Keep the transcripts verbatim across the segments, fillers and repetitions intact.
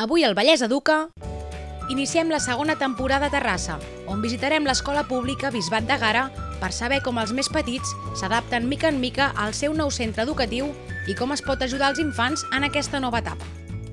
Avui al Vallès Educa iniciem la segona temporada a Terrassa, on visitarem l'escola pública Bisbat de Gara per saber com els més petits s'adapten mica en mica al seu nou centre educatiu i com es pot ajudar els infants en aquesta nova etapa.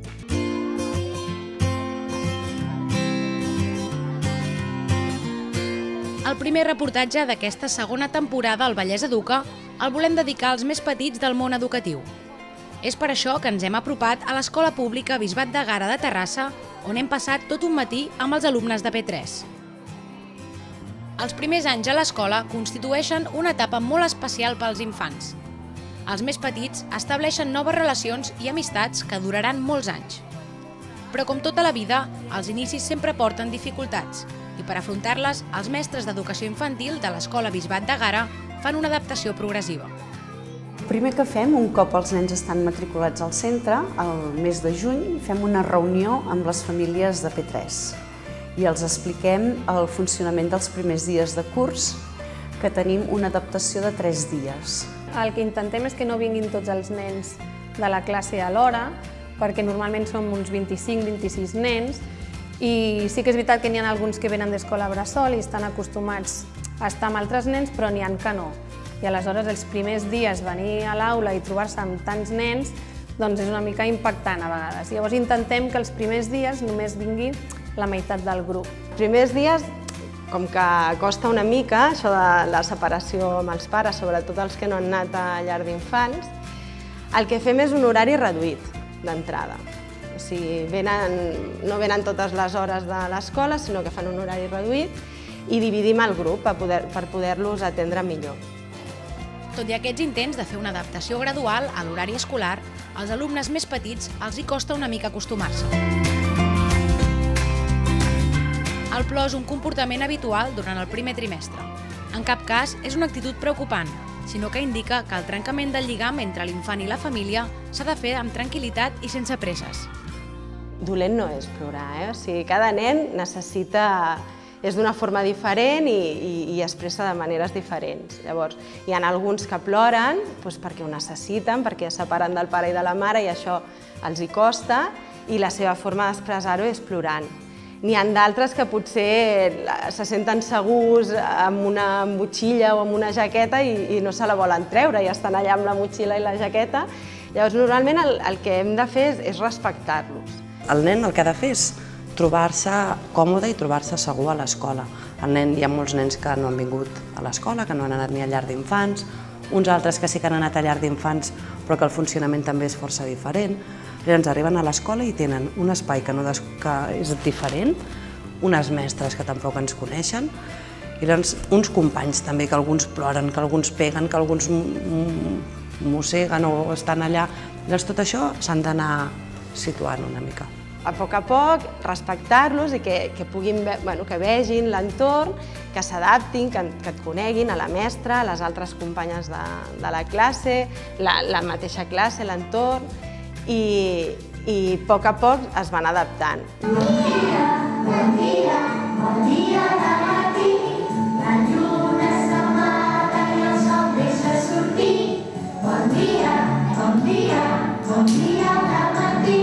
El primer reportatge d'aquesta segona temporada al Vallès Educa el volem dedicar als més petits del món educatiu. És per això que ens hem apropat a l'escola pública Bisbat de Gara de Terrassa, on hem passat tot un matí amb els alumnes de P tres. Els primers anys a l'escola constitueixen una etapa molt especial pels infants. Els més petits estableixen noves relacions i amistats que duraran molts anys. Però com tota la vida, els inicis sempre porten dificultats i per afrontar-les, els mestres d'educació infantil de l'escola Bisbat de Gara fan una adaptació progressiva. El primer que fem, un cop els nens estan matriculats al centre, al mes de juny, fem una reunió amb les famílies de P tres i els expliquem el funcionament dels primers dies de curs, que tenim una adaptació de tres dies. El que intentem és que no vinguin tots els nens de la classe a l'hora, perquè normalment som uns vint-i-cinc vint-i-sis nens, i sí que és veritat que n'hi ha alguns que venen d'escola bressol i estan acostumats a estar amb altres nens, però n'hi ha que no. I aleshores els primers dies venir a l'aula i trobar-se amb tants nens doncs és una mica impactant a vegades. Llavors intentem que els primers dies només vingui la meitat del grup. Els primers dies, com que costa una mica això de la separació amb els pares, sobretot els que no han anat a llar d'infants, el que fem és un horari reduït d'entrada. O sigui, venen, no venen totes les hores de l'escola, sinó que fan un horari reduït i dividim el grup per poder, per poder-los atendre millor. Tot i aquests intents de fer una adaptació gradual a l'horari escolar, als alumnes més petits els hi costa una mica acostumar-se. El plor és un comportament habitual durant el primer trimestre. En cap cas és una actitud preocupant, sinó que indica que el trencament del lligam entre l'infant i la família s'ha de fer amb tranquil·litat i sense presses. Dolent no és plorar, eh? O sigui, cada nen necessita... és d'una forma diferent i, i, i expressa de maneres diferents. Llavors, hi ha alguns que ploren doncs, perquè ho necessiten, perquè es separen del pare i de la mare i això els hi costa, i la seva forma d'expressar-ho és plorant. N'hi ha d'altres que potser se senten segurs amb una motxilla o amb una jaqueta i, i no se la volen treure i estan allà amb la motxilla i la jaqueta. Llavors, normalment el, el que hem de fer és, és respectar-los. El nen el que ha de fer és trobar-se còmode i trobar-se segur a l'escola. El nen, hi ha molts nens que no han vingut a l'escola, que no han anat ni a llar d'infants, uns altres que sí que han anat a llar d'infants però que el funcionament també és força diferent. Llavors arriben a l'escola i tenen un espai que, no des... que és diferent, unes mestres que tampoc ens coneixen, i llavors uns companys també, que alguns ploren, que alguns peguen, que alguns mosseguen o estan allà. Llavors tot això s'han d'anar situant una mica. A poc a poc, respectar-los i que, que puguin bueno, que vegin l'entorn, que s'adaptin, que, que et coneguin a la mestra, a les altres companyes de, de la classe, la, la mateixa classe, l'entorn, i, i a poc a poc es van adaptant. Bon dia, bon dia, bon dia de matí, la lluna s'amaga i el sol deixa sortir. Bon dia, bon dia, bon dia de matí,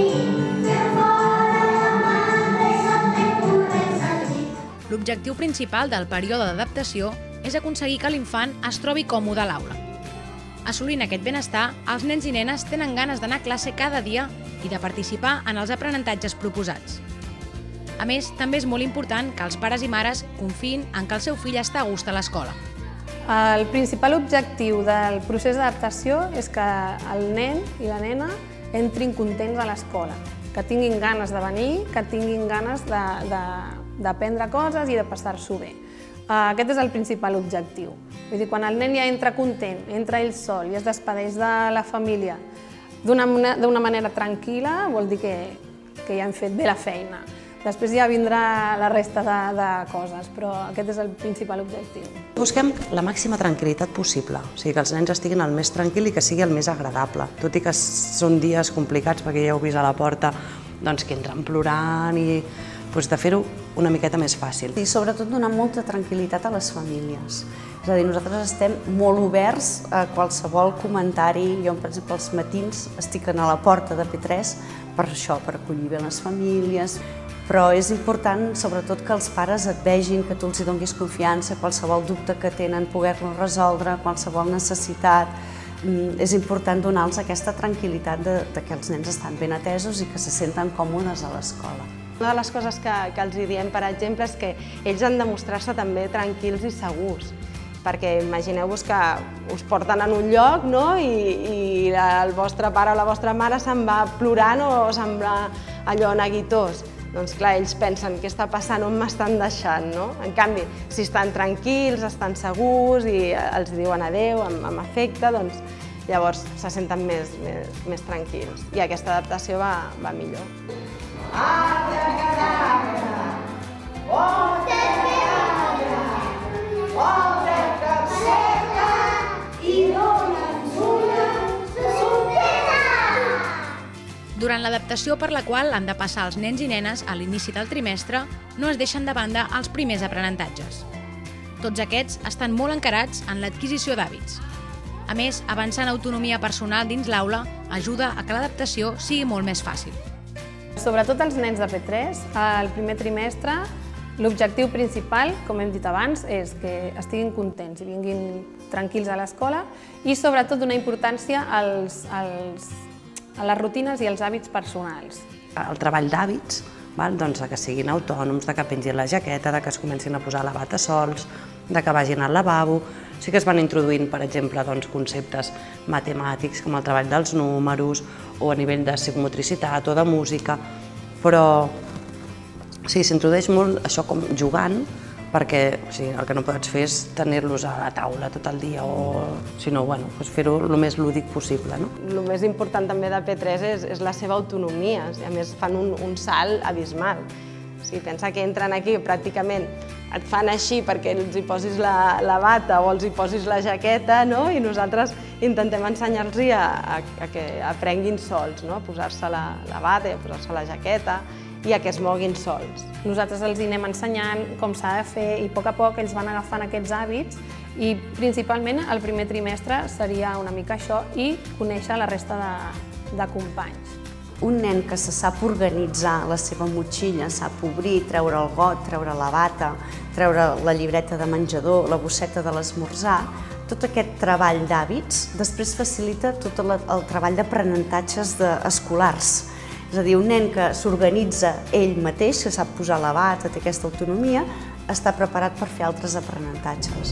l'objectiu principal del període d'adaptació és aconseguir que l'infant es trobi còmode a l'aula. Assolint aquest benestar, els nens i nenes tenen ganes d'anar a classe cada dia i de participar en els aprenentatges proposats. A més, també és molt important que els pares i mares confiïn en que el seu fill està a gust a l'escola. El principal objectiu del procés d'adaptació és que el nen i la nena entrin contents a l'escola, que tinguin ganes de venir, que tinguin ganes de, de d'aprendre coses i de passar-s'ho bé. Aquest és el principal objectiu. Vull dir, quan el nen ja entra content, entra ell sol i es despedeix de la família d'una manera tranquil·la, vol dir que, que ja hem fet bé la feina. Després ja vindrà la resta de, de coses, però aquest és el principal objectiu. Busquem la màxima tranquil·litat possible, o sigui que els nens estiguin el més tranquil i que sigui el més agradable. Tot i que són dies complicats, perquè ja heu vist a la porta doncs, que entren plorant i doncs, de fer-ho una miqueta més fàcil. I sobretot donar molta tranquil·litat a les famílies. És a dir, nosaltres estem molt oberts a qualsevol comentari. Jo, per exemple, els matins estic a la porta de P tres per això, per acollir bé les famílies. Però és important, sobretot, que els pares et vegin, que tu els hi donis confiança, qualsevol dubte que tenen, poder-lo resoldre, qualsevol necessitat. És important donar-los aquesta tranquil·litat de, de que els nens estan ben atesos i que se senten còmodes a l'escola. Una de les coses que, que els diem, per exemple, és que ells han de mostrar-se també tranquils i segurs, perquè imagineu-vos que us porten en un lloc, no? I, i el vostre pare o la vostra mare se'n va plorant o se'n va allò neguitós. Doncs clar, ells pensen què està passant, on m'estan deixant, no? En canvi, si estan tranquils, estan segurs i els diuen adéu amb, amb afecte, doncs llavors se senten més, més, més tranquils i aquesta adaptació va, va millor. Abracadabra, obre teatre, obre capseta i dona'ns una sospera. Durant l'adaptació per la qual han de passar els nens i nenes a l'inici del trimestre, no es deixen de banda els primers aprenentatges. Tots aquests estan molt encarats en l'adquisició d'hàbits. A més, avançar en autonomia personal dins l'aula ajuda a que l'adaptació sigui molt més fàcil. Sobretot els nens de P tres, al primer trimestre, l'objectiu principal, com hem dit abans, és que estiguin contents i vinguin tranquils a l'escola i sobretot donar importància als, als a les rutines i els hàbits personals. El treball d'hàbits, doncs que siguin autònoms, de que pengin la jaqueta, de que es comencin a posar la bata sols, de que vagin al lavabo. Sí que es van introduint, per exemple, doncs, conceptes matemàtics com el treball dels números o a nivell de psicomotricitat o de música, però sí, s'introdueix molt això com jugant, perquè o sigui, el que no pots fer és tenir-los a la taula tot el dia o, sinó, bueno, doncs fer-ho el més lúdic possible. No? El més important també de P tres és, és la seva autonomia, a més fan un, un salt abismal. O sigui, pensa que entren aquí pràcticament, et fan així perquè els hi posis la, la bata o els hi posis la jaqueta, no? I nosaltres intentem ensenyar-los a, a, a que aprenguin sols, no? A posar-se la, la bata i a posar-se la jaqueta i a que es moguin sols. Nosaltres els hi anem ensenyant com s'ha de fer i a poc a poc ells van agafant aquests hàbits i principalment el primer trimestre seria una mica això i conèixer la resta de, de companys. Un nen que se sap organitzar la seva motxilla, sap obrir, treure el got, treure la bata, treure la llibreta de menjador, la bosseta de l'esmorzar, tot aquest treball d'hàbits després facilita tot el, el treball d'aprenentatges escolars. És a dir, un nen que s'organitza ell mateix, que sap posar la bata, té aquesta autonomia, està preparat per fer altres aprenentatges.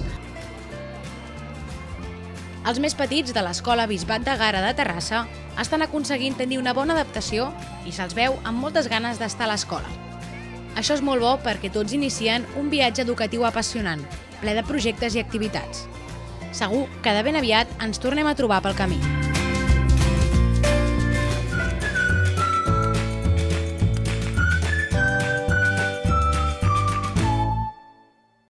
Els més petits de l'Escola Bisbat de Gara de Terrassa estan aconseguint tenir una bona adaptació i se'ls veu amb moltes ganes d'estar a l'escola. Això és molt bo perquè tots inicien un viatge educatiu apassionant, ple de projectes i activitats. Segur que de ben aviat ens tornem a trobar pel camí.